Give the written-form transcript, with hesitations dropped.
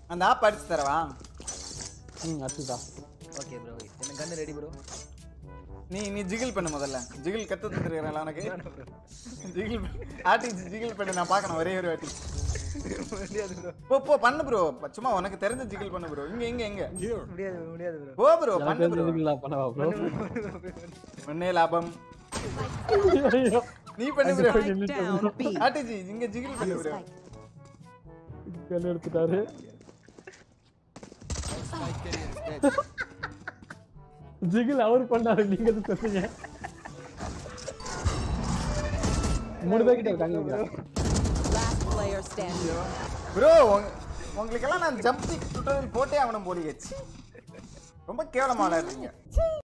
அந்த ஆப் அடிச்சு தரவா அடிச்சுதா ஓகே ப்ரோ என்ன கன் ரெடி ப்ரோ நீ ஜிகில் பண்ணு முதல்ல ஜிகில் கத்து தந்துறேன் எனக்கு ஜிகில் ஆட்டி ஜிகில் பண்ணு நான் பார்க்கணும் ஒரே ஒரு வாட்டி முடியாது ப்ரோ போ பண்ணு ப்ரோ சும்மா உனக்கு தெரிஞ்ச ஜிகில் பண்ணு ப்ரோ இங்க முடியாது ப்ரோ போ ப்ரோ பண்ணு ப்ரோ பண்ணவா ப்ரோ ஒண்ணே லாபம் நீ பண்ணு ப்ரோ ஆட்டி ஜி இங்க ஜிகில் பண்ணு ப்ரோ கண்ணு எடுத்துட்டாரு ஜிகில் அவர் பண்ணாரு நீங்க சொல்றீங்க 3 பேர் கிட்ட இருக்காங்க ப்ரோ உங்களுக்கு எல்லாம் நான் ஜம்பிங் டுட்டோரியல் போட்டே அவனும் போடியாச்சு ரொம்ப கேவலமா விளையாடுறீங்க